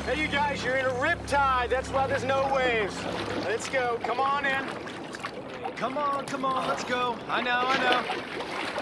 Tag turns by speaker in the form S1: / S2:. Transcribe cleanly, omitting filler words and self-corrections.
S1: Hey, you guys, you're in a riptide. That's why there's no waves. Let's go. Come on in.
S2: Come on, let's go. I know.